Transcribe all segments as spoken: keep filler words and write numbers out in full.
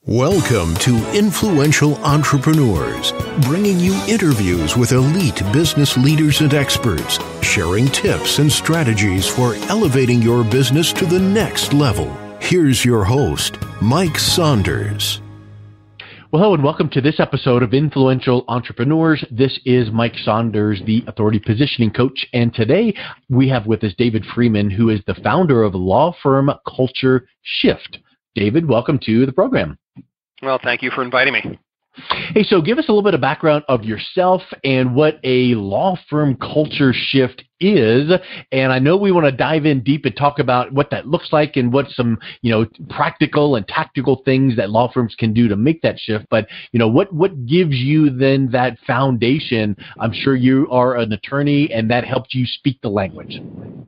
Welcome to Influential Entrepreneurs, bringing you interviews with elite business leaders and experts, sharing tips and strategies for elevating your business to the next level. Here's your host, Mike Saunders. Well, hello and welcome to this episode of Influential Entrepreneurs. This is Mike Saunders, the Authority Positioning Coach, and today we have with us David Freeman, who is the founder of Law Firm CultureShift. David, welcome to the program. Well, thank you for inviting me. Hey, so give us a little bit of background of yourself and what a law firm culture shift is. And I know we want to dive in deep and talk about what that looks like and what some, you know, practical and tactical things that law firms can do to make that shift. But, you know, what, what gives you then that foundation? I'm sure you are an attorney and that helped you speak the language.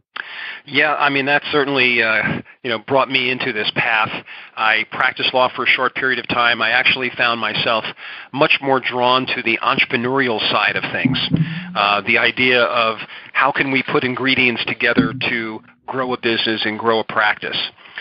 Yeah, I mean, that certainly, uh, you know, brought me into this path. I practiced law for a short period of time. I actually found myself much more drawn to the entrepreneurial side of things, uh, the idea of how can we put ingredients together to grow a business and grow a practice.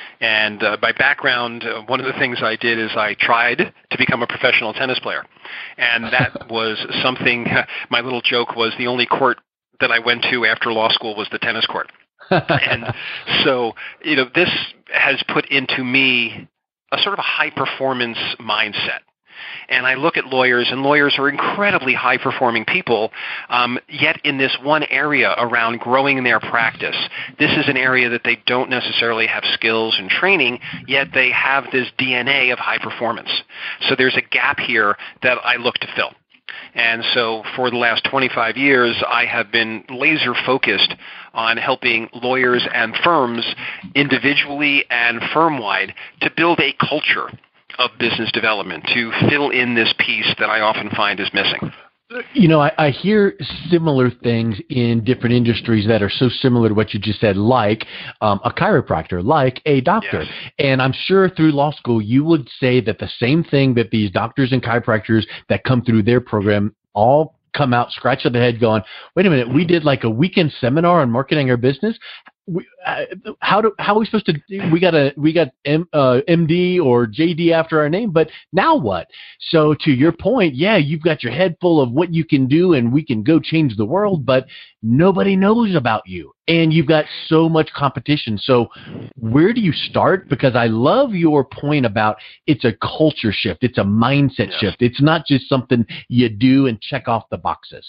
And uh, by background, uh, one of the things I did is I tried to become a professional tennis player. And that was something, my little joke was the only court that I went to after law school was the tennis court. And so, you know, this has put into me a sort of a high-performance mindset. And I look at lawyers, and lawyers are incredibly high-performing people, um, yet in this one area around growing their practice, this is an area that they don't necessarily have skills and training, yet they have this D N A of high performance. So there's a gap here that I look to fill. And so for the last twenty-five years, I have been laser focused on helping lawyers and firms individually and firm-wide to build a culture of business development, to fill in this piece that I often find is missing. You know, I, I hear similar things in different industries that are so similar to what you just said, like um, a chiropractor, like a doctor. Yes. And I'm sure through law school, you would say that the same thing that these doctors and chiropractors that come through their program all come out scratching their head going, wait a minute, we did like a weekend seminar on marketing our business. We, uh, how do how are we supposed to? We got a we got M, uh, M D or J D after our name, but now what? So to your point, yeah, you've got your head full of what you can do, and we can go change the world, but nobody knows about you, and you've got so much competition. So where do you start? Because I love your point about it's a culture shift, it's a mindset yeah. shift. It's not just something you do and check off the boxes.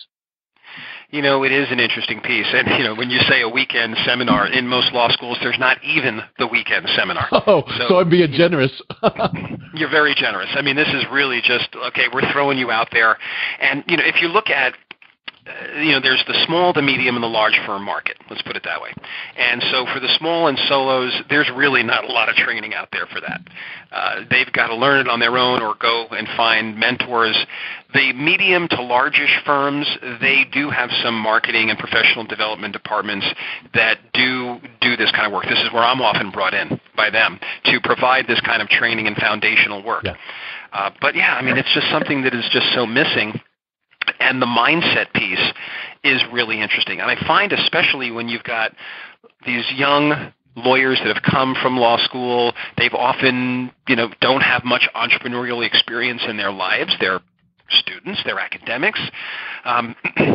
You know, it is an interesting piece. And, you know, when you say a weekend seminar, in most law schools, there's not even the weekend seminar. Oh, so, so I'm being generous. You're very generous. I mean, this is really just, okay, we're throwing you out there. And, you know, if you look at, uh, you know, there's the small, the medium, and the large firm market. Let's put it that way. And so for the small and solos, there's really not a lot of training out there for that. Uh, they've got to learn it on their own or go and find mentors. The medium to largish firms, they do have some marketing and professional development departments that do do this kind of work. This is where I'm often brought in by them to provide this kind of training and foundational work. Yeah. Uh, but yeah, I mean, it's just something that is just so missing. And the mindset piece is really interesting. And I find especially when you've got these young lawyers that have come from law school, they've often, you know, don't have much entrepreneurial experience in their lives. They're students, they're academics. Um,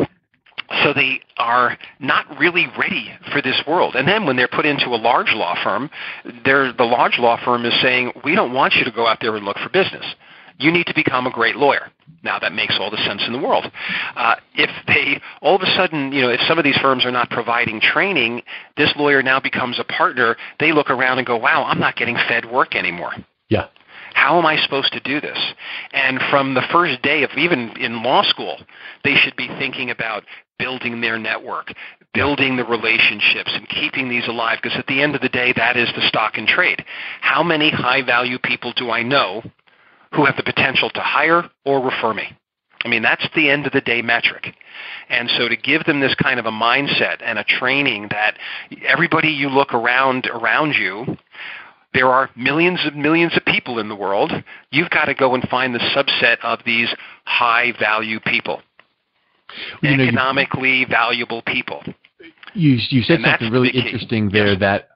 so they are not really ready for this world. And then when they're put into a large law firm, they're, the large law firm is saying, we don't want you to go out there and look for business. You need to become a great lawyer. Now, that makes all the sense in the world. Uh, if they, all of a sudden, you know, if some of these firms are not providing training, this lawyer now becomes a partner. They look around and go, wow, I'm not getting fed work anymore. Yeah. How am I supposed to do this? And from the first day of even in law school, they should be thinking about building their network, building the relationships, and keeping these alive, because at the end of the day, that is the stock and trade. How many high-value people do I know who have the potential to hire or refer me? I mean, that's the end of the day metric. And so to give them this kind of a mindset and a training that everybody you look around around you, there are millions and millions of people in the world. You've got to go and find the subset of these high-value people, you know, economically you, valuable people. You, you said something really interesting there, yes. that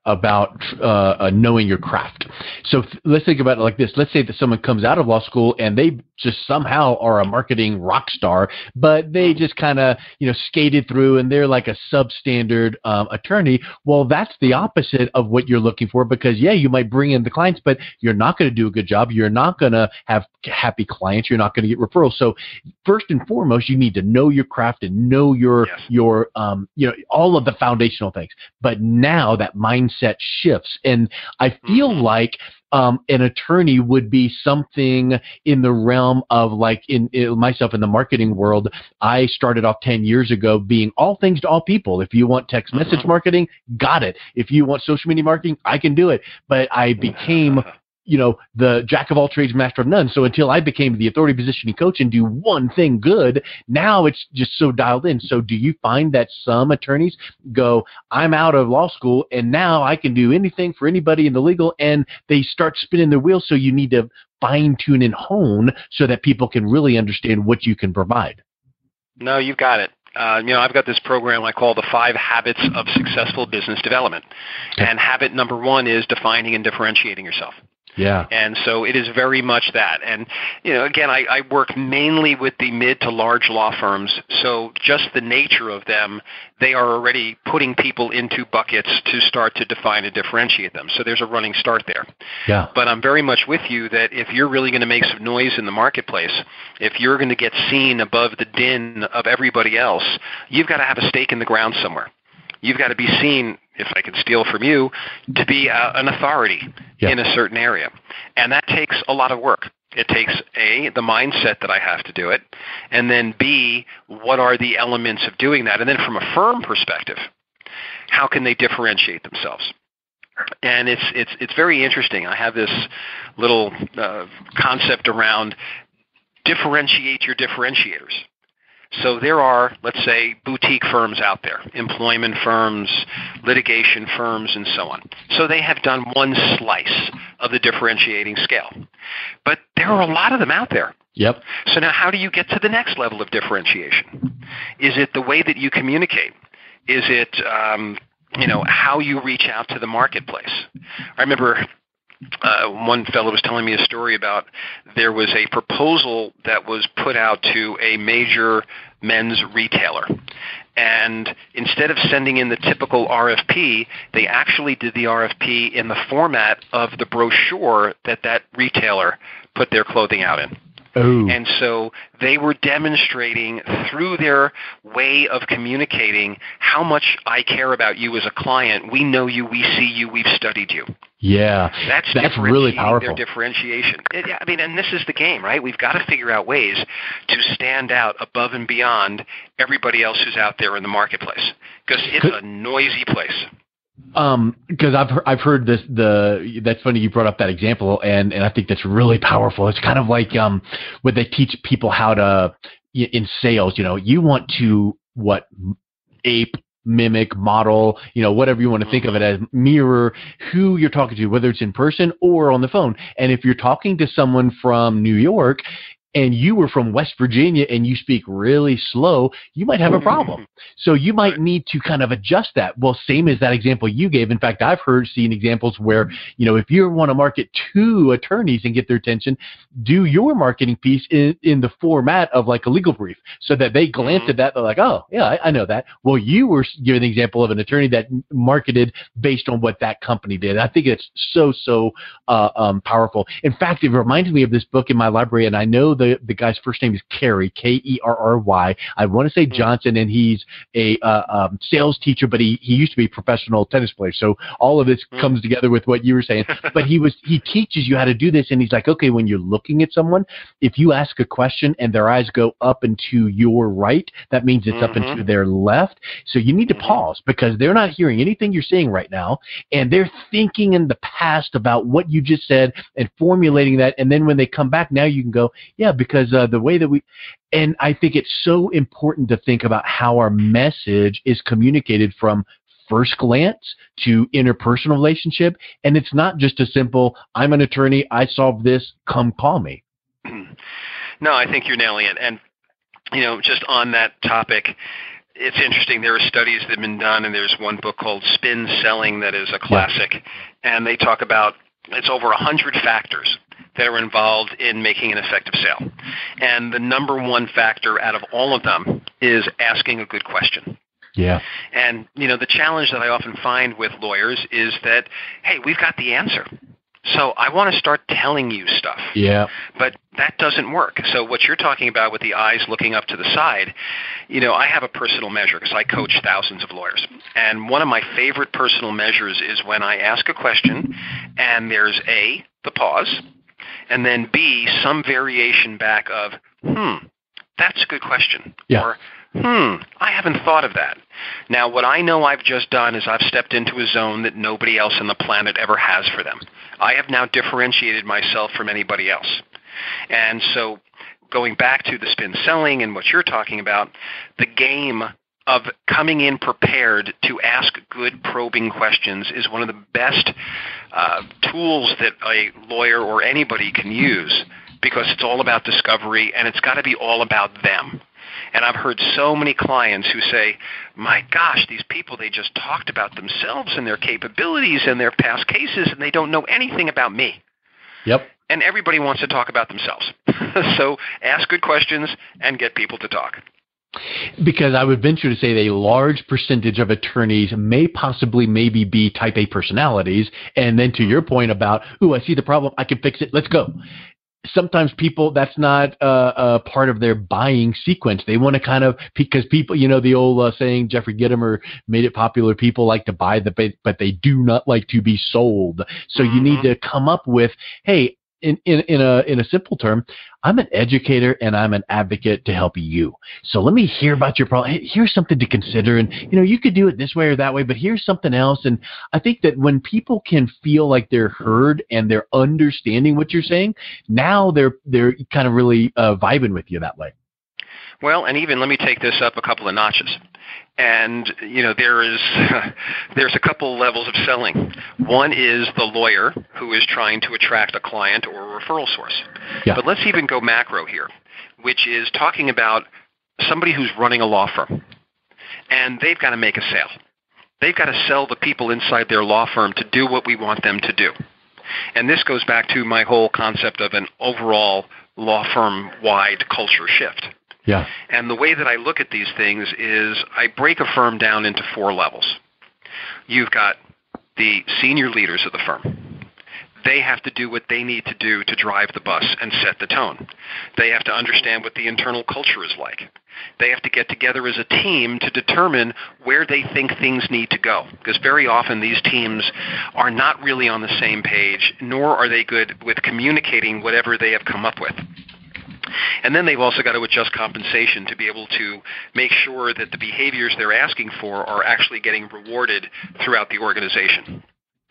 about uh, uh, knowing your craft. So th- let's think about it like this. Let's say that someone comes out of law school and they just somehow are a marketing rock star, but they just kind of, you know, skated through and they're like a substandard um, attorney. Well, that's the opposite of what you're looking for, because yeah, you might bring in the clients, but you're not going to do a good job. You're not going to have happy clients. You're not going to get referrals. So first and foremost, you need to know your craft and know your, yes. your, um, you know, all of the foundational things. But now that mindset shifts, and I feel mm-hmm. like Um, an attorney would be something in the realm of like in, in myself in the marketing world. I started off ten years ago being all things to all people. If you want text message mm-hmm. marketing, got it. If you want social media marketing, I can do it. But I became you know, the jack of all trades, master of none. So until I became the authority positioning coach and do one thing good, now it's just so dialed in. So do you find that some attorneys go, I'm out of law school and now I can do anything for anybody in the legal, and they start spinning their wheels? So you need to fine tune and hone so that people can really understand what you can provide. No, you've got it. Uh, you know, I've got this program I call the Five Habits of Successful Business Development. And habit number one is defining and differentiating yourself. Yeah. And so it is very much that. And, you know, again, I, I work mainly with the mid to large law firms. So just the nature of them, they are already putting people into buckets to start to define and differentiate them. So there's a running start there. Yeah. But I'm very much with you that if you're really going to make some noise in the marketplace, if you're going to get seen above the din of everybody else, you've got to have a stake in the ground somewhere. You've got to be seen, if I can steal from you, to be a, an authority yeah. in a certain area. And that takes a lot of work. It takes, A, the mindset that I have to do it, and then B, what are the elements of doing that? And then from a firm perspective, how can they differentiate themselves? And it's it's it's very interesting. I have this little uh, concept around differentiate your differentiators. So there are, let's say, boutique firms out there, employment firms, litigation firms, and so on. So they have done one slice of the differentiating scale. But there are a lot of them out there. Yep. So now how do you get to the next level of differentiation? Is it the way that you communicate? Is it, um, you know, how you reach out to the marketplace? I remember Uh, one fellow was telling me a story about there was a proposal that was put out to a major men's retailer. And instead of sending in the typical R F P, they actually did the R F P in the format of the brochure that that retailer put their clothing out in. Ooh. And so they were demonstrating through their way of communicating how much I care about you as a client. We know you, we see you, we've studied you. Yeah, that's, that's really powerful. Their differentiation. It, I mean, and this is the game, right? We've got to figure out ways to stand out above and beyond everybody else who's out there in the marketplace, because it's a noisy place. Um, because I've heard, I've heard this. The that's funny you brought up that example, and and I think that's really powerful. It's kind of like um, when they teach people how to in sales. You know, you want to what ape. mimic, model, you know, whatever you want to think of it as, mirror who you're talking to, whether it's in person or on the phone. And if you're talking to someone from New York and you were from West Virginia and you speak really slow, you might have a problem. So you might need to kind of adjust that. Well, same as that example you gave. In fact, I've heard, seen examples where, you know, if you want to market to attorneys and get their attention, do your marketing piece in, in the format of like a legal brief so that they glance mm-hmm. at that. They're like, oh, yeah, I, I know that. Well, you were giving an example of an attorney that marketed based on what that company did. I think it's so, so uh, um, powerful. In fact, it reminded me of this book in my library, and I know the, the guy's first name is Kerry, K E R R Y. I want to say Johnson, and he's a uh, um, sales teacher, but he, he used to be a professional tennis player. So all of this mm. comes together with what you were saying. But he was he teaches you how to do this, and he's like, okay, when you're looking at someone, if you ask a question and their eyes go up and to your right, that means it's mm-hmm. up and to their left. So you need to mm-hmm. pause, because they're not hearing anything you're saying right now, and they're thinking in the past about what you just said and formulating that. And then when they come back, now you can go, yeah, because uh, the way that we, and I think it's so important to think about how our message is communicated from first glance to interpersonal relationship. And it's not just a simple, I'm an attorney, I solved this, come call me. No, I think you're nailing it. And, you know, just on that topic, it's interesting. There are studies that have been done, and there's one book called Spin Selling that is a classic, yeah. and they talk about it's over one hundred factors that are involved in making an effective sale. And the number one factor out of all of them is asking a good question. Yeah. And, you know, the challenge that I often find with lawyers is that, hey, we've got the answer. So I want to start telling you stuff. Yeah. But that doesn't work. So what you're talking about with the eyes looking up to the side, you know, I have a personal measure because I coach thousands of lawyers. And one of my favorite personal measures is when I ask a question and there's A, the pause, and then B, some variation back of, hmm, that's a good question. Yeah. Or, hmm, I haven't thought of that. Now, what I know I've just done is I've stepped into a zone that nobody else on the planet ever has for them. I have now differentiated myself from anybody else. And so going back to the spin selling and what you're talking about, the game of coming in prepared to ask good probing questions is one of the best uh, tools that a lawyer or anybody can use, because it's all about discovery and it's got to be all about them. And I've heard so many clients who say, my gosh, these people, they just talked about themselves and their capabilities and their past cases, and they don't know anything about me. Yep. And everybody wants to talk about themselves. So ask good questions and get people to talk. Because I would venture to say that a large percentage of attorneys may possibly maybe be type A personalities. And then to your point about, ooh, I see the problem, I can fix it, let's go. Sometimes people, that's not uh, a part of their buying sequence. They want to kind of, because people, you know, the old uh, saying, Jeffrey Gitomer made it popular, people like to buy the, but they do not like to be sold. So mm-hmm. you need to come up with, hey, in, in, in a in a simple term, I'm an educator and I'm an advocate to help you. So let me hear about your problem. Hey, here's something to consider. And, you know, you could do it this way or that way, but here's something else. And I think that when people can feel like they're heard and they're understanding what you're saying, now they're they're kind of really uh, vibing with you that way. Well, and even let me take this up a couple of notches. And, you know, there is there's a couple levels of selling. One is the lawyer who is trying to attract a client or a referral source. Yeah. But let's even go macro here, which is talking about somebody who's running a law firm, and they've got to make a sale. They've got to sell the people inside their law firm to do what we want them to do. And this goes back to my whole concept of an overall law firm-wide culture shift. Yeah. And the way that I look at these things is I break a firm down into four levels. You've got the senior leaders of the firm. They have to do what they need to do to drive the bus and set the tone. They have to understand what the internal culture is like. They have to get together as a team to determine where they think things need to go, because very often these teams are not really on the same page, nor are they good with communicating whatever they have come up with. And then they've also got to adjust compensation to be able to make sure that the behaviors they're asking for are actually getting rewarded throughout the organization.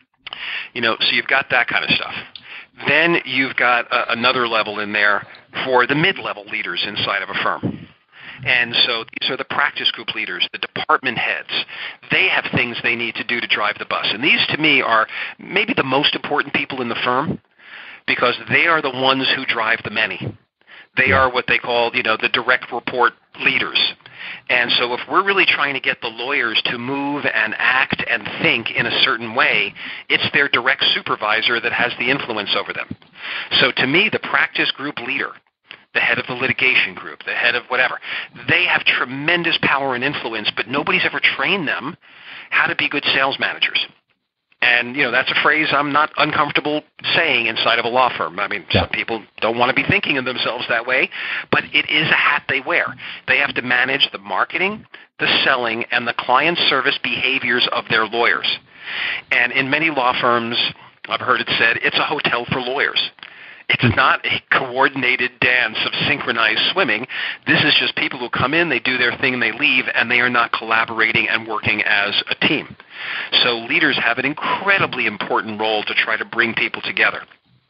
You know, so you've got that kind of stuff. Then you've got a, another level in there for the mid-level leaders inside of a firm. And so these are the practice group leaders, the department heads. They have things they need to do to drive the bus. And these, to me, are maybe the most important people in the firm, because they are the ones who drive the many. They are what they call, you know, the direct report leaders. And so if we're really trying to get the lawyers to move and act and think in a certain way, it's their direct supervisor that has the influence over them. So to me, the practice group leader, the head of the litigation group, the head of whatever, they have tremendous power and influence, but nobody's ever trained them how to be good sales managers. And, you know, that's a phrase I'm not uncomfortable saying inside of a law firm. I mean, yeah. some people don't want to be thinking of themselves that way, but it is a hat they wear. They have to manage the marketing, the selling, and the client service behaviors of their lawyers. And in many law firms, I've heard it said, it's a hotel for lawyers. It's not a coordinated dance of synchronized swimming. This is just people who come in, they do their thing, and they leave, and they are not collaborating and working as a team. So leaders have an incredibly important role to try to bring people together.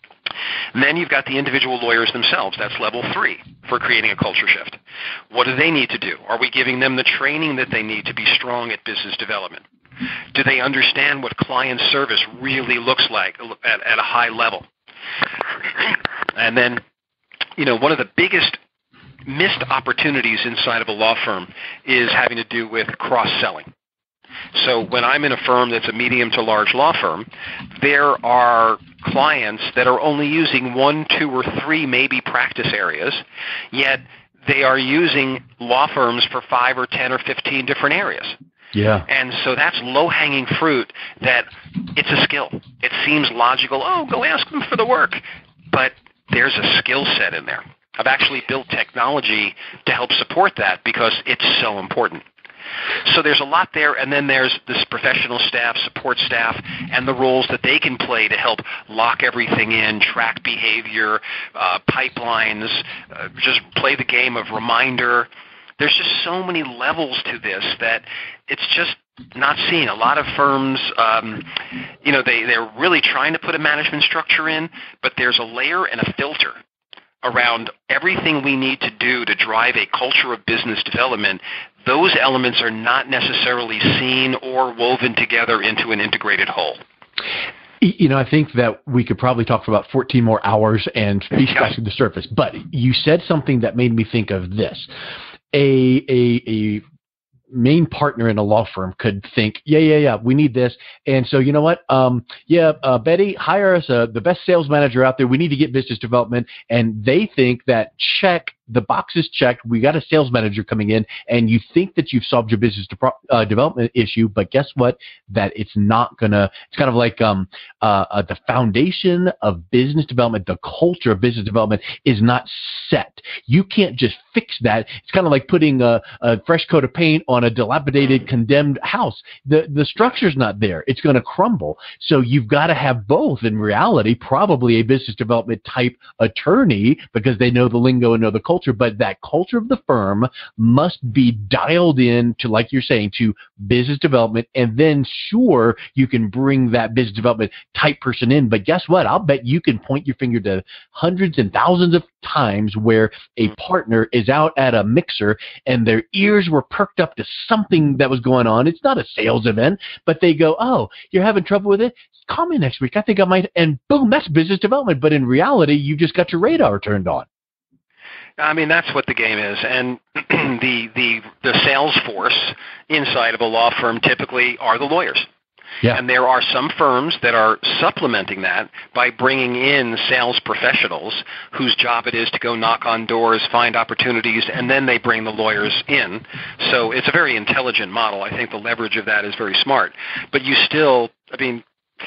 And then you've got the individual lawyers themselves. That's level three for creating a culture shift. What do they need to do? Are we giving them the training that they need to be strong at business development? Do they understand what client service really looks like at, at a high level? And then, you know, one of the biggest missed opportunities inside of a law firm is having to do with cross-selling. So when I'm in a firm that's a medium to large law firm, there are clients that are only using one, two, or three maybe practice areas, yet they are using law firms for five or ten or fifteen different areas. Yeah. And so that's low-hanging fruit that it's a skill. It seems logical. Oh, go ask them for the work. But there's a skill set in there. I've actually built technology to help support that because it's so important. So there's a lot there, and then there's this professional staff, support staff, and the roles that they can play to help lock everything in, track behavior, uh, pipelines, uh, just play the game of reminder. There's just so many levels to this that it's just not seen. A lot of firms, um, you know, they, they're really trying to put a management structure in, but there's a layer and a filter around everything we need to do to drive a culture of business development. Those elements are not necessarily seen or woven together into an integrated whole. You know, I think that we could probably talk for about fourteen more hours and be scratching the surface. But you said something that made me think of this. A, a, a main partner in a law firm could think, yeah, yeah, yeah, we need this. And so, you know what? Um, yeah, uh, Betty, hire us uh, the best sales manager out there. We need to get business development. And they think that check, the box is checked. We got a sales manager coming in, and you think that you've solved your business de- uh, development issue, but guess what? That it's not gonna. It's kind of like um, uh, uh, the foundation of business development, the culture of business development is not set. You can't just fix that. It's kind of like putting a, a fresh coat of paint on a dilapidated, condemned house. The the structure's not there. It's going to crumble. So you've got to have both. In reality, probably a business development type attorney because they know the lingo and know the culture. But that culture of the firm must be dialed in to, like you're saying, to business development. And then, sure, you can bring that business development type person in. But guess what? I'll bet you can point your finger to hundreds and thousands of times where a partner is out at a mixer and their ears were perked up to something that was going on. It's not a sales event, but they go, oh, you're having trouble with it? Call me next week. I think I might. And boom, that's business development. But in reality, you just got your radar turned on. I mean, that's what the game is. And the, the, the sales force inside of a law firm typically are the lawyers. Yeah. And there are some firms that are supplementing that by bringing in sales professionals whose job it is to go knock on doors, find opportunities, and then they bring the lawyers in. So it's a very intelligent model. I think the leverage of that is very smart. But you still, I mean,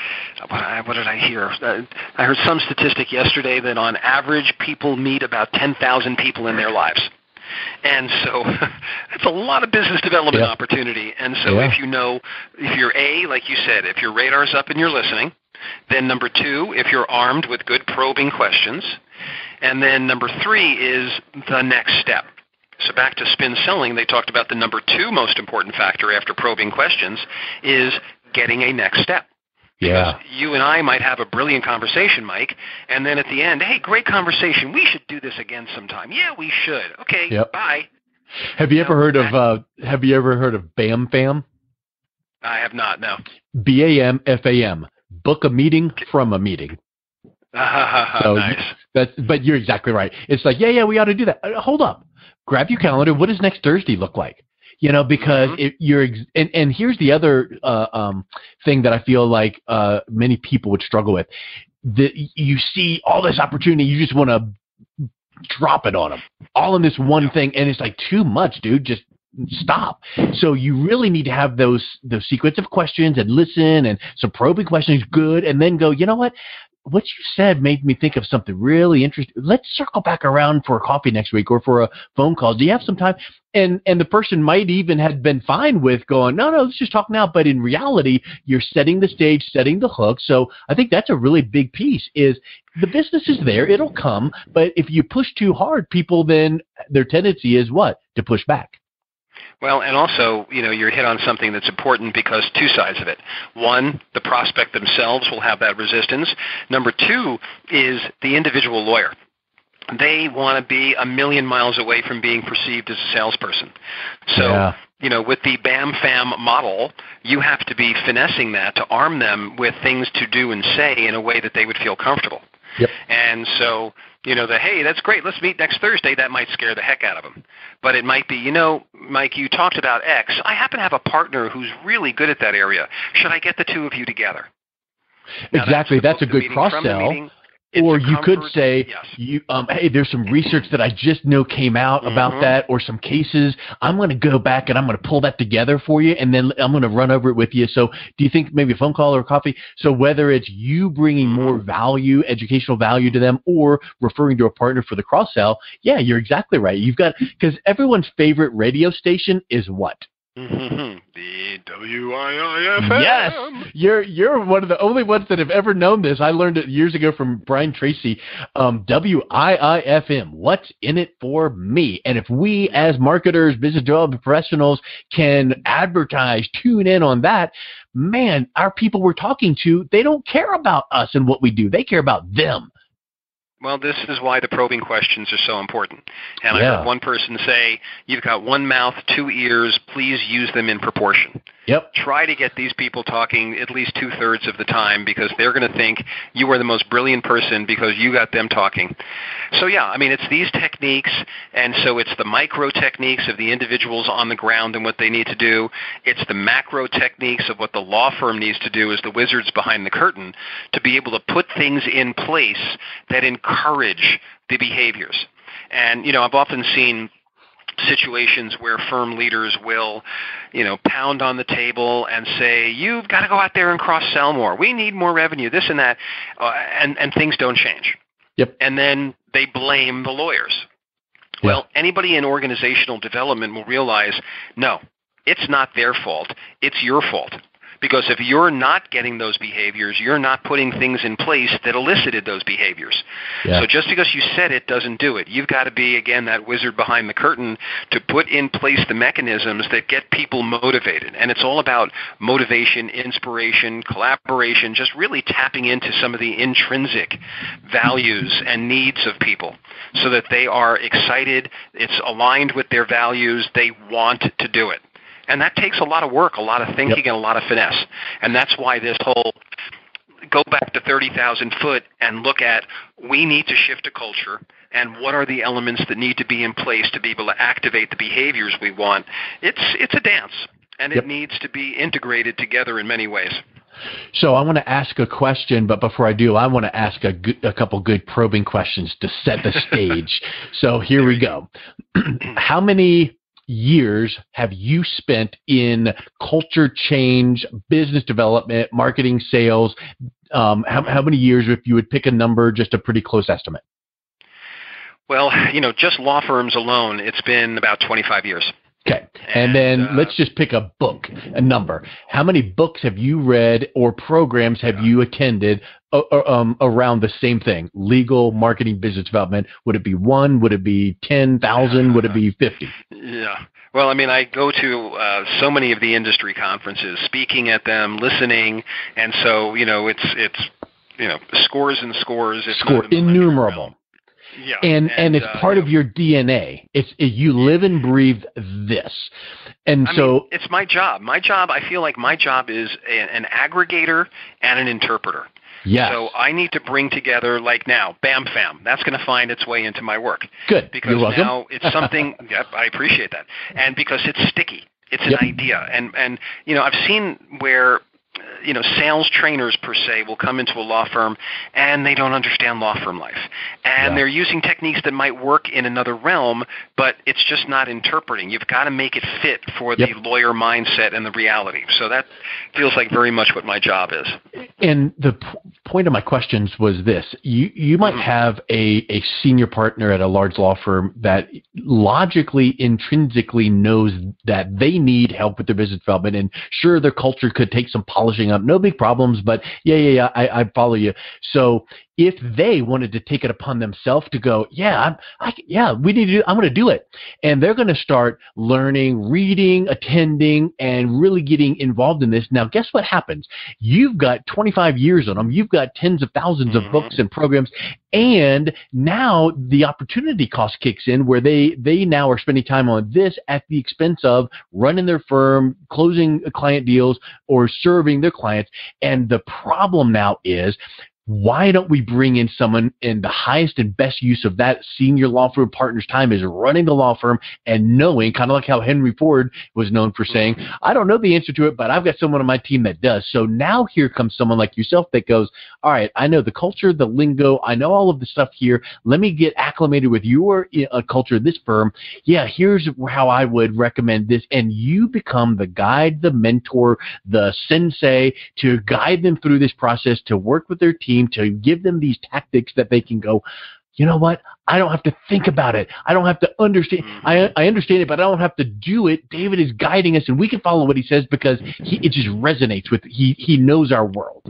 what did I hear? I heard some statistic yesterday that on average people meet about ten thousand people in their lives. And so it's a lot of business development yeah. opportunity. And so yeah. if you know, if you're A, like you said, if your radar's up and you're listening, then number two, if you're armed with good probing questions, and then number three is the next step. So back to spin selling, they talked about the number two most important factor after probing questions is getting a next step. Yeah. Because you and I might have a brilliant conversation, Mike, and then at the end, hey, great conversation. We should do this again sometime. Yeah, we should. Okay, yep. Bye. Have you no, ever heard of uh, Have you ever heard of BAM Fam? I have not. No. B A M F A M. Book a meeting from a meeting. so nice. That's, but you're exactly right. It's like, yeah, yeah, we ought to do that. Uh, hold up. Grab your calendar. What does next Thursday look like? You know, because mm-hmm. if you're, ex- and, and here's the other uh, um, thing that I feel like uh, many people would struggle with. The, you see all this opportunity, you just want to drop it on them, all in this one thing, and it's like too much, dude. Just stop. So you really need to have those those sequence of questions and listen, and some probing questions, good, and then go, you know what? What you said made me think of something really interesting. Let's circle back around for a coffee next week or for a phone call. Do you have some time? And and the person might even have been fine with going, no, no, let's just talk now. But in reality, you're setting the stage, setting the hook. So I think that's a really big piece is the business is there. It'll come. But if you push too hard, people then their tendency is what? To push back. Well, and also, you know, you're hit on something that's important because two sides of it. One, the prospect themselves will have that resistance. Number two is the individual lawyer. They want to be a million miles away from being perceived as a salesperson. So, yeah. you know, with the BAM FAM model, you have to be finessing that to arm them with things to do and say in a way that they would feel comfortable. Yep. And so You know, the, hey, that's great, let's meet next Thursday, that might scare the heck out of them. But it might be, you know, Mike, you talked about X. I happen to have a partner who's really good at that area. Should I get the two of you together? Now, exactly. That's, that's a good cross-sell. Or you could say, yes. you, um, hey, there's some research that I just know came out mm-hmm. about that, or some cases. I'm going to go back and I'm going to pull that together for you, and then I'm going to run over it with you. So do you think maybe a phone call or a coffee? So whether it's you bringing more value, educational value to them, or referring to a partner for the cross-sell, yeah, you're exactly right. You've got, because everyone's favorite radio station is what? Mm-hmm. The W I I F M. Yes, you're you're one of the only ones that have ever known this. I learned it years ago from Brian Tracy. Um, W I I F M. What's in it for me? And if we, as marketers, business development professionals, can advertise, tune in on that, man, our people we're talking to, they don't care about us and what we do. They care about them. Well, this is why the probing questions are so important. And yeah. I heard one person say, you've got one mouth, two ears, please use them in proportion. Yep. Try to get these people talking at least two-thirds of the time, because they're going to think you are the most brilliant person because you got them talking. So, yeah, I mean, it's these techniques, and so it's the micro techniques of the individuals on the ground and what they need to do. It's the macro techniques of what the law firm needs to do as the wizards behind the curtain to be able to put things in place that encourage the behaviors. And, you know, I've often seen situations where firm leaders will, you know, pound on the table and say, you've got to go out there and cross-sell more. We need more revenue, this and that, uh, and, and things don't change. Yep. And then they blame the lawyers. Yeah. Well, anybody in organizational development will realize, no, it's not their fault. It's your fault. Because if you're not getting those behaviors, you're not putting things in place that elicited those behaviors. Yeah. So just because you said it doesn't do it. You've got to be, again, that wizard behind the curtain to put in place the mechanisms that get people motivated. And it's all about motivation, inspiration, collaboration, just really tapping into some of the intrinsic values and needs of people so that they are excited, it's aligned with their values, they want to do it. And that takes a lot of work, a lot of thinking, yep. and a lot of finesse. And that's why this whole go back to thirty thousand foot and look at we need to shift a culture and what are the elements that need to be in place to be able to activate the behaviors we want. It's, it's a dance, and yep. it needs to be integrated together in many ways. So I want to ask a question, but before I do, I want to ask a, good, a couple good probing questions to set the stage. So here there we go. How many years have you spent in culture change, business development, marketing, sales? Um, how, how many years, if you would pick a number, just a pretty close estimate? Well, you know, just law firms alone, it's been about twenty-five years. Okay. And, and then uh, let's just pick a book, a number. How many books have you read or programs have yeah. you attended uh, um, around the same thing? Legal, marketing, business development. Would it be one? Would it be ten thousand? Would it be fifty? Yeah. Well, I mean, I go to uh, so many of the industry conferences, speaking at them, listening. And so, you know, it's, it's you know, scores and scores. It's Score, innumerable. Yeah, and, and and it's uh, part you of know, your D N A. It's it, you live and breathe this, and I so mean, it's my job. My job. I feel like my job is a, an aggregator and an interpreter. Yes. So I need to bring together, like now, Bam Fam. That's going to find its way into my work. Good. Because You're welcome. now it's something. Yep, I appreciate that, and because it's sticky. It's an yep. idea, and and you know I've seen where. You know, sales trainers per se will come into a law firm and they don't understand law firm life. And yeah. they're using techniques that might work in another realm, but it's just not interpreting. You've got to make it fit for yep. the lawyer mindset and the reality. So that feels like very much what my job is. And the p- point of my questions was this. You you might mm-hmm. have a, a senior partner at a large law firm that logically, intrinsically knows that they need help with their business development. And sure, their culture could take some polishing up, no big problems, but yeah, yeah, yeah, I, I follow you. So if they wanted to take it upon themselves to go, yeah, I'm, I, yeah, we need to do, I'm going to do it. And they're going to start learning, reading, attending, and really getting involved in this. Now, guess what happens? You've got twenty-five years on them. You've got tens of thousands mm-hmm. of books and programs. And now the opportunity cost kicks in where they, they now are spending time on this at the expense of running their firm, closing client deals, or serving their clients. And the problem now is why don't we bring in someone in the highest and best use of that senior law firm partner's time is running the law firm and knowing, kind of like how Henry Ford was known for saying, I don't know the answer to it, but I've got someone on my team that does. So now here comes someone like yourself that goes, all right, I know the culture, the lingo, I know all of the stuff here. Let me get acclimated with your uh, culture, this firm. Yeah, here's how I would recommend this. And you become the guide, the mentor, the sensei to guide them through this process, to work with their team, to give them these tactics that they can go, you know what? I don't have to think about it. I don't have to understand. I I understand it, but I don't have to do it. David is guiding us, and we can follow what he says because he, it just resonates with, he, he knows our world.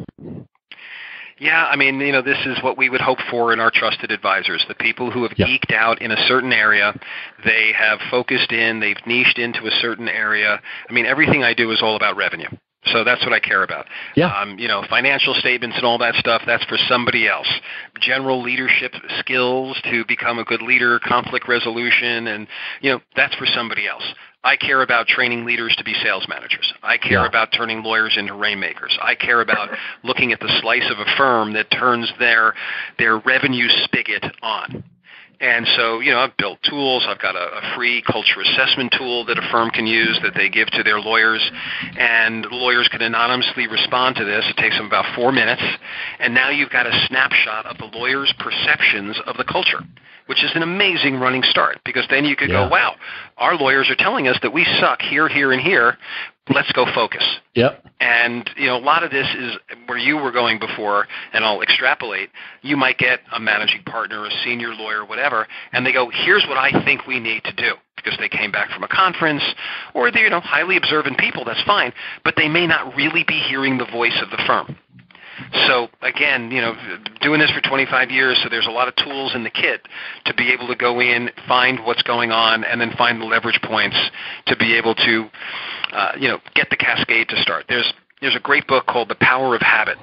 Yeah, I mean, you know, this is what we would hope for in our trusted advisors, the people who have yep. geeked out in a certain area. They have focused in, they've niched into a certain area. I mean, everything I do is all about revenue. So that's what I care about. Yeah. Um, you know, financial statements and all that stuff, that's for somebody else. General leadership skills to become a good leader, conflict resolution, and, you know, that's for somebody else. I care about training leaders to be sales managers. I care yeah. about turning lawyers into rainmakers. I care about looking at the slice of a firm that turns their their revenue spigot on. And so, you know, I've built tools. I've got a, a free culture assessment tool that a firm can use that they give to their lawyers, and lawyers can anonymously respond to this. It takes them about four minutes, and now you've got a snapshot of the lawyer's perceptions of the culture, which is an amazing running start, because then you could yeah. go, wow, our lawyers are telling us that we suck here, here, and here. Let's go focus. Yep. And, you know, a lot of this is where you were going before, and I'll extrapolate. You might get a managing partner, a senior lawyer, whatever, and they go, here's what I think we need to do, because they came back from a conference, or they're, you know, highly observant people, that's fine, but they may not really be hearing the voice of the firm. So, again, you know, doing this for twenty-five years, so there's a lot of tools in the kit to be able to go in, find what's going on, and then find the leverage points to be able to, uh, you know, get the cascade to start. There's there's a great book called The Power of Habit.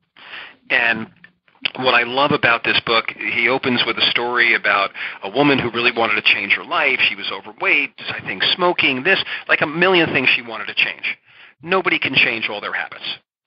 And what I love about this book, he opens with a story about a woman who really wanted to change her life. She was overweight, I think smoking, this, like a million things she wanted to change. Nobody can change all their habits.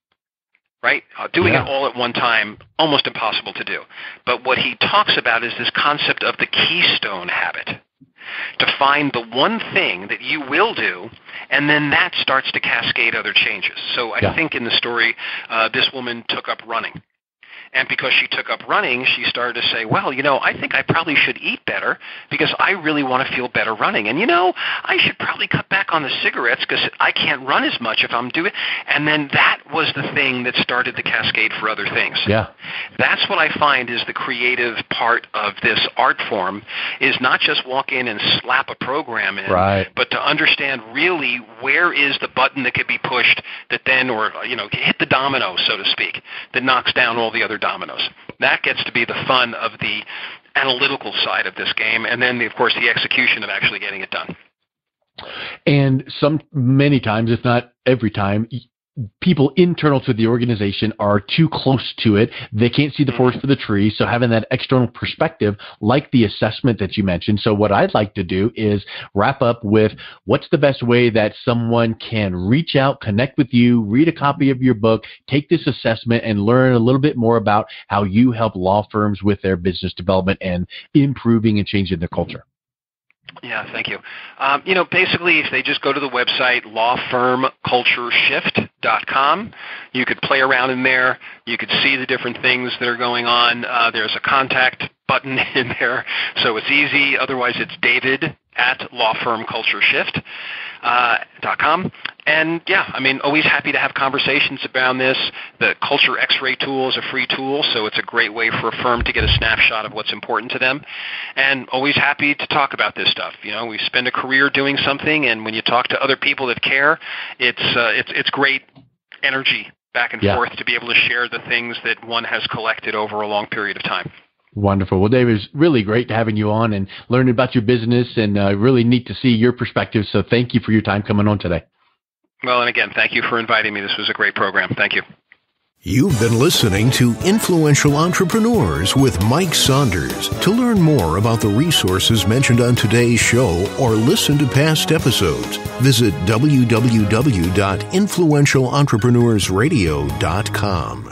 Right? Uh, doing yeah. it all at one time, almost impossible to do. But what he talks about is this concept of the keystone habit, to find the one thing that you will do, and then that starts to cascade other changes. So I yeah. think in the story, uh, this woman took up running. And because she took up running, she started to say, well, you know, I think I probably should eat better because I really want to feel better running. And, you know, I should probably cut back on the cigarettes because I can't run as much if I'm doing. And then that was the thing that started the cascade for other things. Yeah. That's what I find is the creative part of this art form, is not just walk in and slap a program in, right. but to understand really where is the button that could be pushed that then, or, you know, hit the domino, so to speak, that knocks down all the other dominoes. That gets to be the fun of the analytical side of this game, and then, of course, the execution of actually getting it done. And some, many times, if not every time, people internal to the organization are too close to it. They can't see the forest for the tree. So having that external perspective, like the assessment that you mentioned. So what I'd like to do is wrap up with what's the best way that someone can reach out, connect with you, read a copy of your book, take this assessment, and learn a little bit more about how you help law firms with their business development and improving and changing their culture. Yeah, thank you. Um, you know, basically, if they just go to the website, law firm culture shift dot com, you could play around in there. You could see the different things that are going on. Uh, there's a contact button in there, so it's easy. Otherwise, it's David at law firm culture shift dot com. And, yeah, I mean, always happy to have conversations around this. The Culture Xray tool is a free tool, so it's a great way for a firm to get a snapshot of what's important to them. And always happy to talk about this stuff. You know, we spend a career doing something, and when you talk to other people that care, it's uh, it's it's great energy back and yeah. forth to be able to share the things that one has collected over a long period of time. Wonderful. Well, David, it's really great having you on and learning about your business, and uh, really neat to see your perspective. So thank you for your time coming on today. Well, and again, thank you for inviting me. This was a great program. Thank you. You've been listening to Influential Entrepreneurs with Mike Saunders. To learn more about the resources mentioned on today's show or listen to past episodes, visit w w w dot influential entrepreneurs radio dot com.